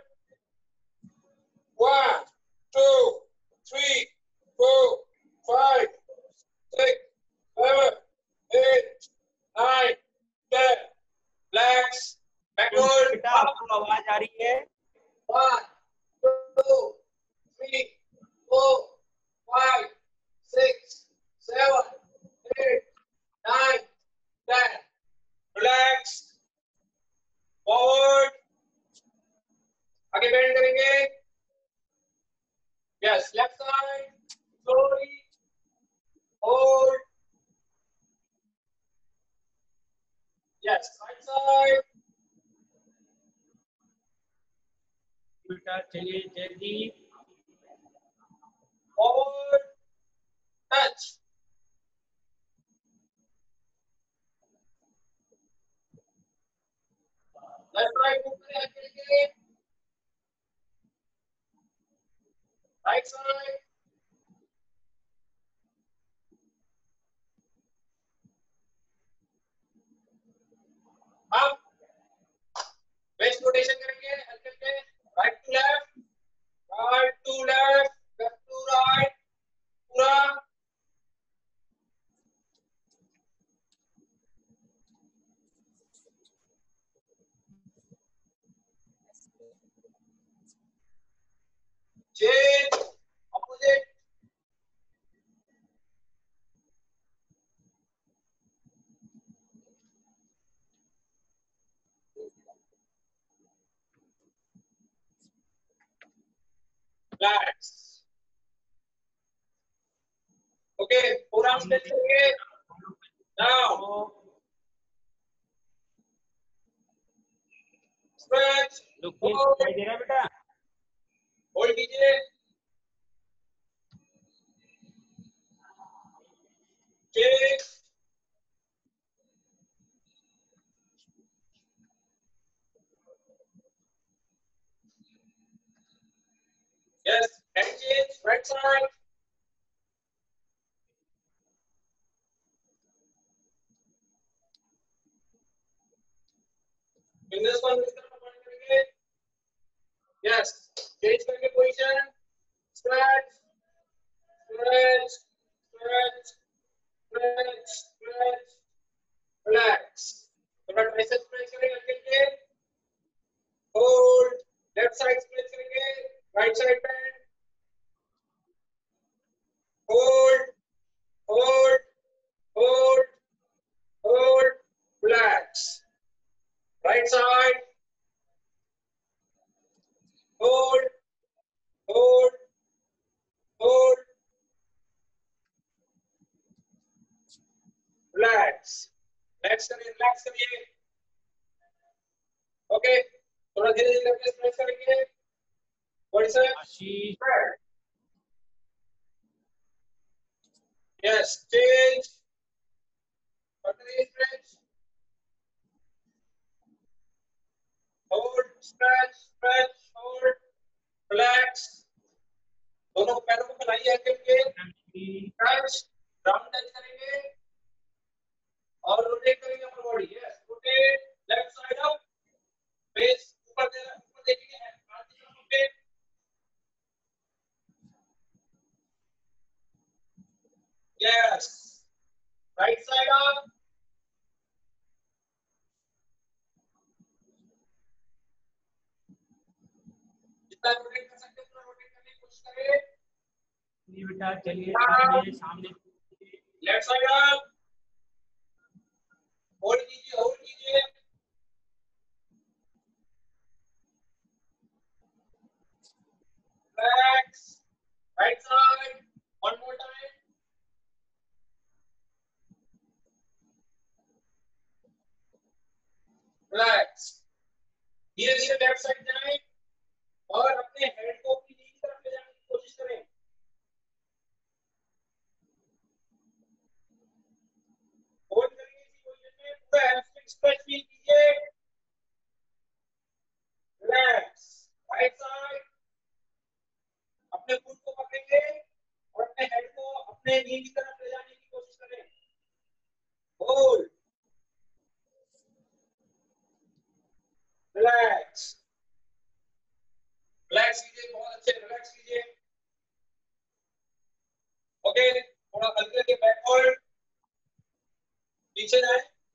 One, two, three, four, five, six, seven, eight, nine, ten. Relax. Backward. बेटा आपको आवाज आ रही है. One, two, three, four, five, six, seven, eight, nine, ten. Relax. Forward. आगे bend करेंगे. Yes, left side. Slowly. Hold. Yes, right side. बेटा चलिए जल्दी. Forward. Touch. Left right move करें आगे के. Right side. Up. Waist rotation करेंगे हल्के हल्के. Right to left. Right to left. Left to right. पूरा. Change. Opposite. Relax. Okay, forearm stretch करेंगे. Now. Stretch. लोग दिखाई दे रहा है बेटा. होल्ड कीजिए. Change. Yes, head change, right side. Fingers को इस तरफ पॉइंट करेंगे. Yes, change करके position. Stretch, stretch, stretch, stretch, stretch. Relax, थोड़ा ट्राइसेप्स स्ट्रेच करेंगे हल्के हल्के, होल्ड, लेफ्ट साइड स्ट्रेच करेंगे, right side bend, hold, hold, hold, hold, relax, right side, hold, hold, hold, relax, relax करिए, relax करिए, okay, थोड़ा धीरे धीरे करके स्ट्रेच करेंगे, आशीष yes, change, stretch, hold, stretch, stretch, hold, relax, दोनों पैरों को फैलाइए हल्के हल्के, टच, राउंड टच करेंगे और रोटेट करेंगे अपनी body, yes, rotate, left side up, face ऊपर दे ऊपर देखिए, हाथ की तरफ rotate, yes, right side up, जितना रोटेट कर सकते हैं पूरा रोटेट करने की कोशिश करें, ये बेटा चलिए सामने सामने लेफ्ट साइड अप, होल्ड कीजिए, होल्ड कीजिए, relax, right side, one more time, relax, धीरे धीरे लेफ्ट साइड जाएं और अपने हेड को अपनी नी की तरफ ले जाने की कोशिश करें, होल्ड करिए इसी पोजीशन में, पूरा हैमस्ट्रिंग स्ट्रेच फील कीजिए, रिलैक्स, राइट साइड, अपने फुट को पकड़ेंगे और अपने हेड को अपने नी की तरफ ले जाने की कोशिश करें, होल्ड, रिलैक्स, रिलैक्स कीजिए, बहुत अच्छे रिलैक्स कीजिए, ओके, थोड़ा हल्के हल्के बैकवर्ड, पीछे जाए,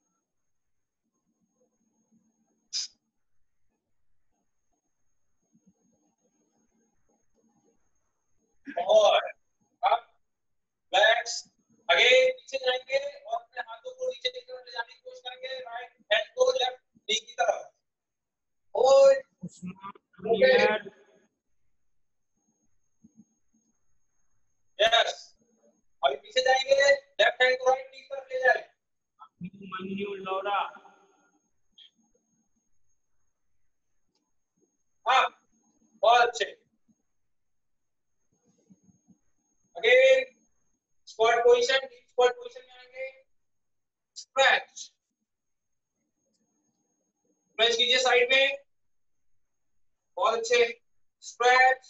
और अब बैक्स अगेन पीछे जाएंगे और अपने हाथों को नीचे की तरफ ले जाने की कोशिश करेंगे, राइट हैंड को लेफ्ट नी की तरफ, होल्ड, उस्मान यस, अभी पीछे जाएंगे, लेफ्ट हैंड को राइट नी की तरफ ले जाए, मन्यू लौरा हाँ, बहुत अच्छे, again squat position, deep squat position में आएंगे, स्ट्रेच, स्ट्रेच कीजिए साइड में, बहुत अच्छे, stretch,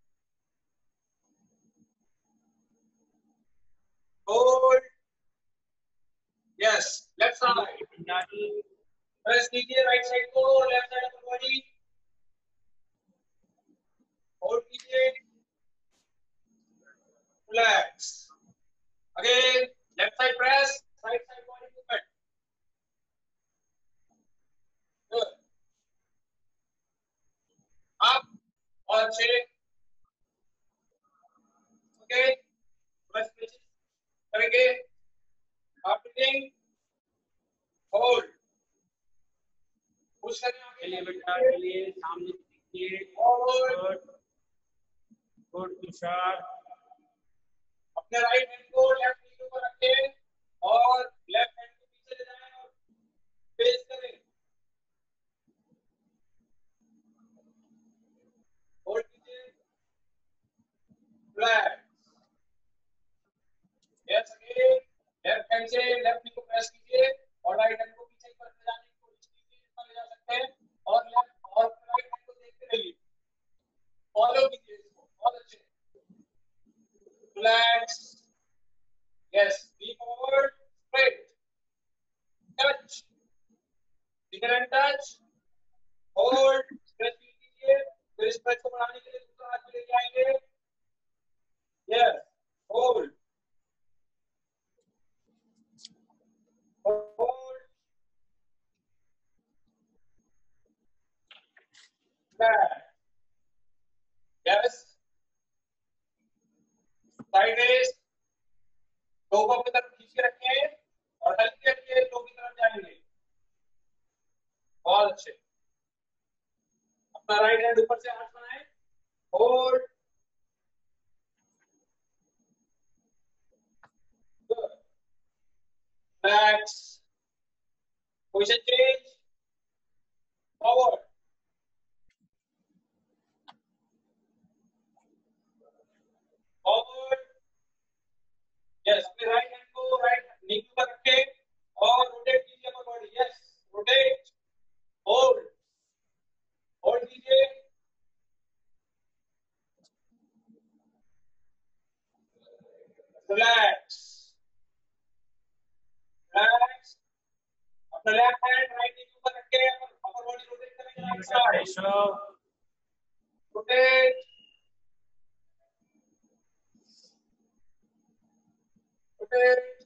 hold, yes, left side, press कीजिए राइट साइड को, left side upper body, hold कीजिए, relax, again left side press, right side body movement, good, up और अच्छे, ओके, प्रेस करेंगे, आप ब्रीथिंग, होल्ड, पुश करें आगे, चलिए बेटा चलिए सामने देखिए, होल्ड, गुड तुषार, अपने राइट हैंड को लेफ्ट नी के ऊपर रखें और लेफ्ट हैंड को पीछे ले जाएं और फेस करें, होल्ड कीजिए, relax, yes, again left hand से लेफ्ट नी को प्रेस कीजिए और राइट हैंड को पीछे की तरफ ले जाने की कोशिश कीजिए, जितना ले जा सकते हैं, और लेफ्ट और राइट हैंड को देखते रहिए, फॉलो कीजिए इसको, बहुत अच्छे, relax, yes, lean forward, straight, touch, finger and touch, hold, stretch कीजिए, फिर स्ट्रेच को बढ़ाने के लिए दूसरा हाथ लेके आएंगे, yes, hold, hold, flat. Yes. Sideways. Toe को अपनी तरफ खींच के रखें और हल्के हल्के टो की तरफ जाएंगे। बहुत अच्छे। अपना राइट हैंड ऊपर से हाथ बनाएं। Hold. Good. Relax. Position change. Forward. Forward. Yes, अपने राइट हैंड को राइट नी के ऊपर रखें और रोटेट कीजिए अपना body. Yes, rotate. Hold. Hold कीजिए। रिलैक्स। रिलैक्स। अपना लेफ्ट हैंड राइट नी के ऊपर रखें, अपर बॉडी रोटेट करेंगे right side. Rotate. Rotate.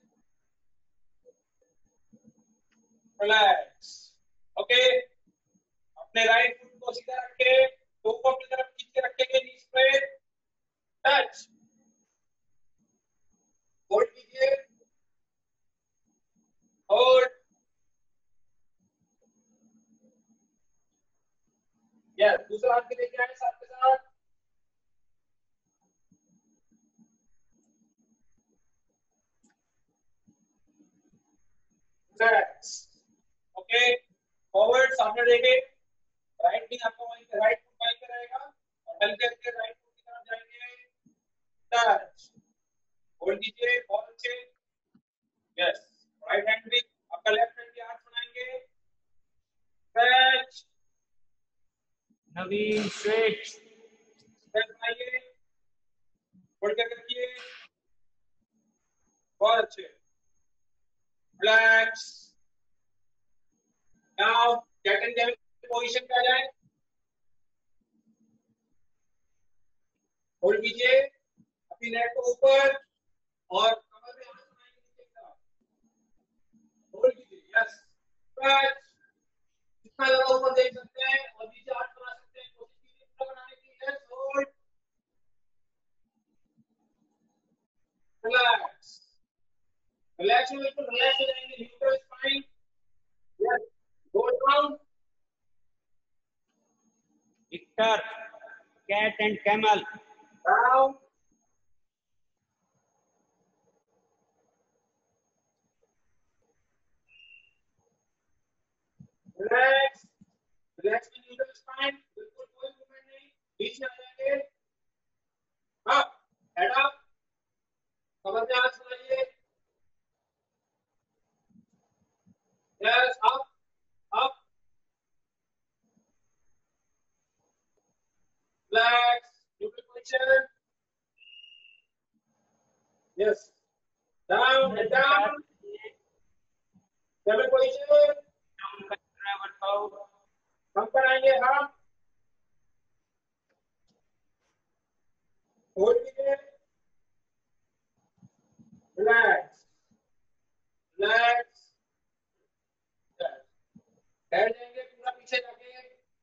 Relax. Okay, अपने राइट फुट को सीधा रखें, टो को अपनी तरफ खींच के रखेंगे, नीज पे टच। होल्ड कीजिए। होल्ड। यस, दूसरा हाथ भी लेके आए साथ के साथ। रिलैक्स। ओके, फॉरवर्ड सामने देखें, राइट नी आपका वहीं पे, राइट फुट वहीं पे रहेगा और हल्के हल्के राइट फुट की तरफ जाएंगे। टच। होल्ड कीजिए। बहुत अच्छे। यस, राइट हैंड भी आपका लेफ्ट हैंड के हाथ बनाएंगे। टच। नवीन स्विच। टच बनाइए। होल्ड करके रखिए। बहुत अच्छे। Relax. Now cat and camel position पे आ जाए। होल्ड कीजिए, अपनी नेक को ऊपर और कमर पे हाथ बनाएंगे नीचे की तरफ। होल्ड कीजिए। Yes, touch. जितना ज्यादा ऊपर देख सकते हैं और नीचे हाथ बना सकते हैं, कोशिश कीजिए पूरा बनाने की। Yes, hold. रिलैक्स। रिलैक्स में बिल्कुल रिलैक्स हो जाएंगे, neutral spine. Yes, go down. Victor, cat and camel. Down. Relax. Relax में न्यूट्रल स्पाइन, बिल्कुल कोई मूवमेंट नहीं, बीच में आ जाएंगे। अप, हेड अप, कमर पे हाथ लगाइए। Yes, up, up. Relax. Neutral position. Yes. Down and down. Double position. हम पर आएंगे हम। होल्ड कीजिए। रिलैक्स। रिलैक्स। बैठ जाएंगे पूरा पीछे जाके।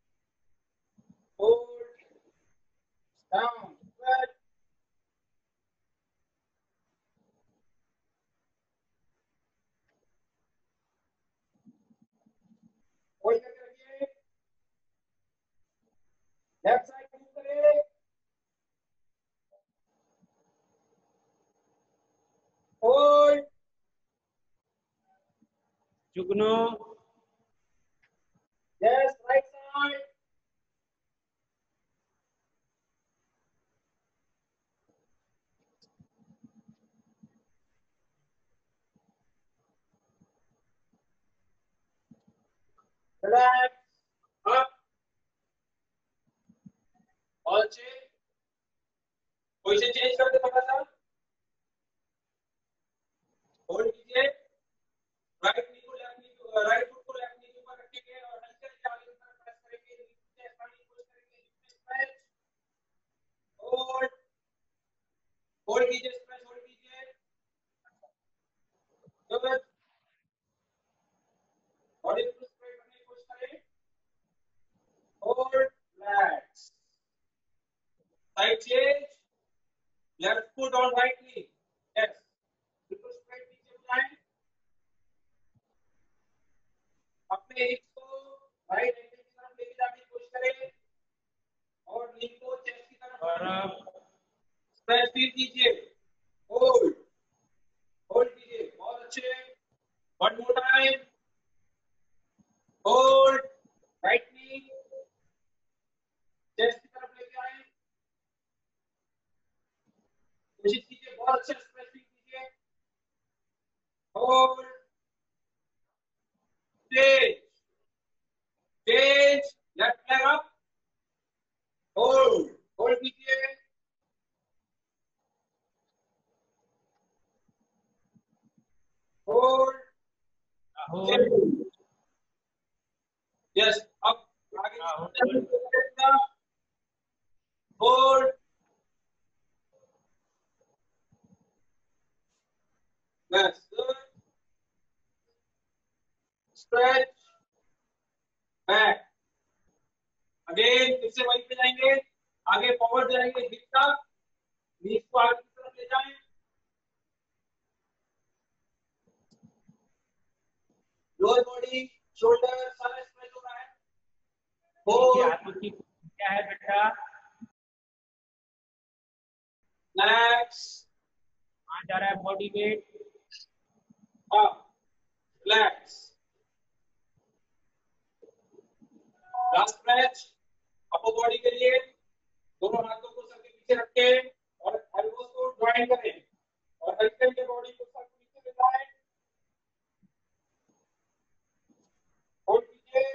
होल्ड। डाउन। बैक। होल्ड करके रखिए। लेफ्ट साइड मूव करें। Hold. Jugnu. Yes, right side. Relax. Up. और चेंज। पोजीशन चेंज कर दे थोड़ा सा। होल्ड कीजिए। राइट नी को लेफ्ट नी को, राइट फुट को लेफ्ट नी के ऊपर रखेंगे और हल्के हल्के आगे की तरफ प्रेस करेंगे, नीचे स्ट्रेच पुश करेंगे, नीचे स्ट्रेच। होल्ड। होल्ड कीजिए, स्ट्रेच होल्ड कीजिए। गुड। बॉडी को स्ट्रेट करने की कोशिश करें। change. Left foot on right knee. Yes. बिल्कुल straight नीचे उठाएं. अपने हिप को राइट एंगल की तरफ लेके जाने की कोशिश करें और नी को चेस्ट की तरफ स्ट्रेच फील कीजिए. होल्ड होल्ड कीजिए. बहुत अच्छे. One more time. Hold. Right knee chest की तरफ लेके आए. कोशिश कीजिए. बहुत अच्छे स्ट्रेच फील कीजिए. Hold. Change. Change. Left leg up. Hold. Hold कीजिए. Hold. Hold. Yes. अब आगे. Hold. Yes. Good. Stretch. Back. Again फिर से वहीं पे जाएंगे. आगे फॉरवर्ड जाएंगे. हिप तक. नीज को आगे की तरफ ले जाएं. लोअर बॉडी, शोल्डर सारा स्ट्रेच हो रहा है. हाथों की क्या है बेटा? Relax. कहाँ जा रहा है body weight? Up. Relax. Last stretch. Upper body के लिए दोनों हाथों को सर के पीछे रखें और एल्बोस को ज्वाइन करें और हल्के हल्के बॉडी को सर के नीचे ले जाएं. होल्ड कीजिए.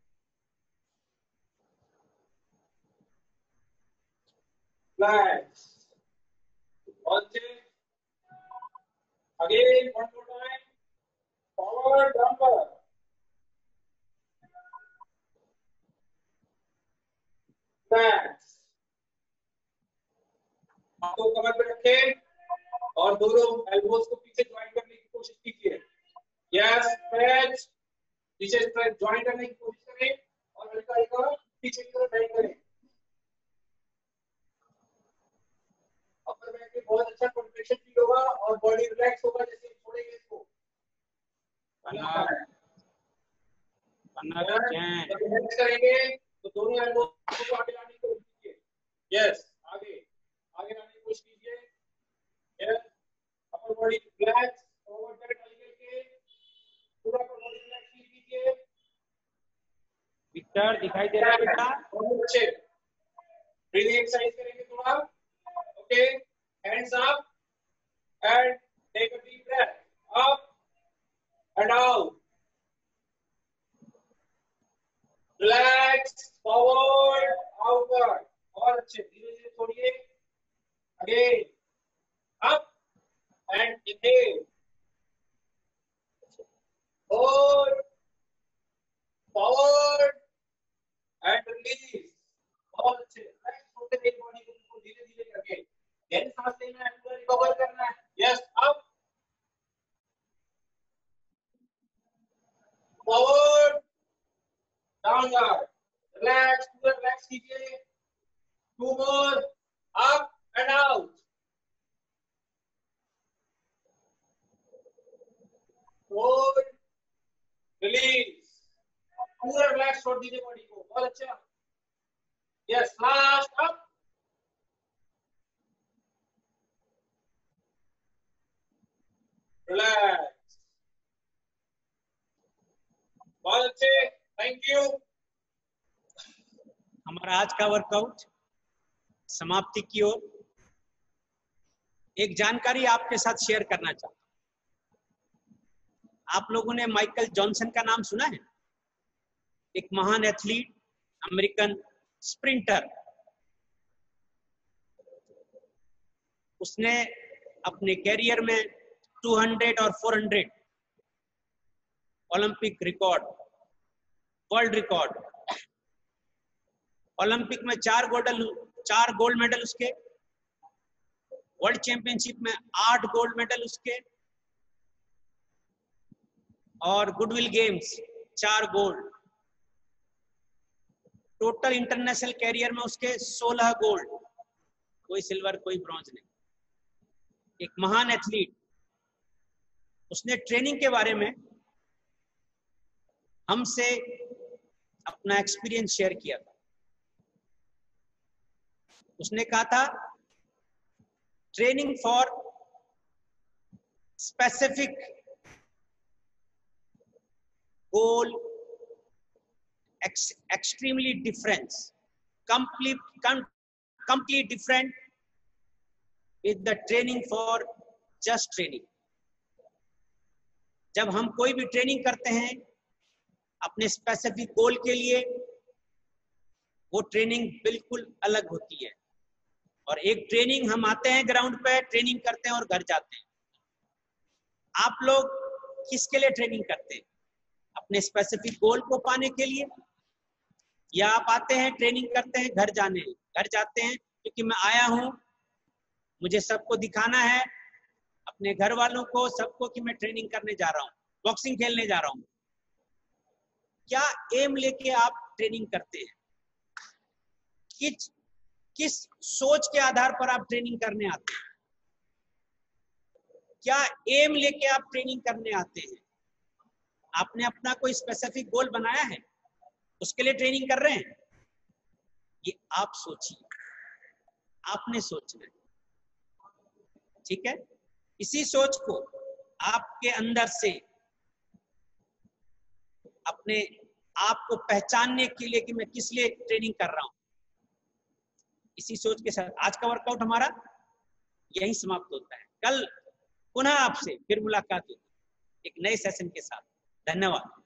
रिलैक्स. अच्छे. Again one more time. Forward downward. Relax. हाथों को कमर पे रखें और दोनों एल्बोस को पीछे ज्वाइन करने की कोशिश कीजिए. यस. स्ट्रेच. पीछे स्ट्रेच ज्वाइन करने की कोशिश करें और हल्का हल्का पीछे की तरफ बेंड करें. अपर बैक में बहुत अच्छा कॉन्ट्रैक्शन फील होगा और बॉडी रिलैक्स होगा जैसे छोड़ेंगे इसको. रिलैक्स करेंगे तो दोनों एल्बो को आगे लाने की कोशिश कीजिए. यस. आगे आगे लाने की कोशिश कीजिए. Yes. Upper body relax. Forward back हल्के के पूरा अपर बॉडी रिलैक्स कीजिए. विक्टर दिखाई दे रहा है बेटा? बहुत अच्छे. ब्रीदिंग एक्सरसाइज करेंगे थोड़ा. Okay. Hands up and take a deep breath. Up and out. Relax. Forward outward. और अच्छे. धीरे धीरे छोड़िए. Again up and inhale. Hold. Forward and release. बहुत अच्छे. रिलैक्स होते हुए बॉडी को धीरे धीरे करके गहरी सांस लेना है. पूरा रिकवर करना है. Yes. Up forward downward. Relax. पूरा रिलैक्स कीजिए. Two more. Up and out. Hold. Release. पूरा रिलैक्स छोड़ दीजिए बॉडी को. बहुत अच्छा. यस. लास्ट. Up relax. बहुत अच्छे. Thank you. हमारा आज का वर्कआउट समाप्ति की ओर. एक जानकारी आपके साथ शेयर करना चाहता हूं. आप लोगों ने माइकल जॉनसन का नाम सुना है? एक महान एथलीट, अमेरिकन स्प्रिंटर. उसने अपने कैरियर में दो सौ और चार सौ Olympic record, world record. Olympic में चार गोल्ड चार गोल्ड मेडल उसके, वर्ल्ड चैंपियनशिप में आठ गोल्ड मेडल उसके, और गुडविल गेम्स चार गोल्ड. टोटल इंटरनेशनल कैरियर में उसके सोलह गोल्ड. कोई सिल्वर कोई ब्रॉन्ज नहीं। एक महान एथलीट, उसने ट्रेनिंग के बारे में हमसे अपना एक्सपीरियंस शेयर किया था। उसने कहा था training for specific goal extremely difference complete complete different with the training for just training। जब हम कोई भी ट्रेनिंग करते हैं अपने स्पेसिफिक गोल के लिए, वो ट्रेनिंग बिल्कुल अलग होती है। और एक ट्रेनिंग हम आते हैं ग्राउंड पे, ट्रेनिंग करते हैं और घर जाते हैं। आप लोग किसके लिए ट्रेनिंग करते हैं? अपने स्पेसिफिक गोल को पाने के लिए, या आप आते हैं ट्रेनिंग करते हैं घर जाने घर जाते हैं क्योंकि मैं आया हूं, मुझे सबको दिखाना है, अपने घर वालों को सबको कि मैं ट्रेनिंग करने जा रहा हूं, बॉक्सिंग खेलने जा रहा हूं। क्या एम लेके आप ट्रेनिंग करते हैं? किस किस सोच के आधार पर आप ट्रेनिंग करने आते हैं? क्या एम लेके आप ट्रेनिंग करने आते हैं? आपने अपना कोई स्पेसिफिक गोल बनाया है, उसके लिए ट्रेनिंग कर रहे हैं? ये आप सोचिए, आपने सोचना है, ठीक है? इसी सोच को आपके अंदर से अपने आप को पहचानने के लिए कि मैं किस लिए ट्रेनिंग कर रहा हूं, इसी सोच के साथ आज का वर्कआउट हमारा यहीं समाप्त होता है। कल पुनः आपसे फिर मुलाकात होगी एक नए सेशन के साथ। धन्यवाद।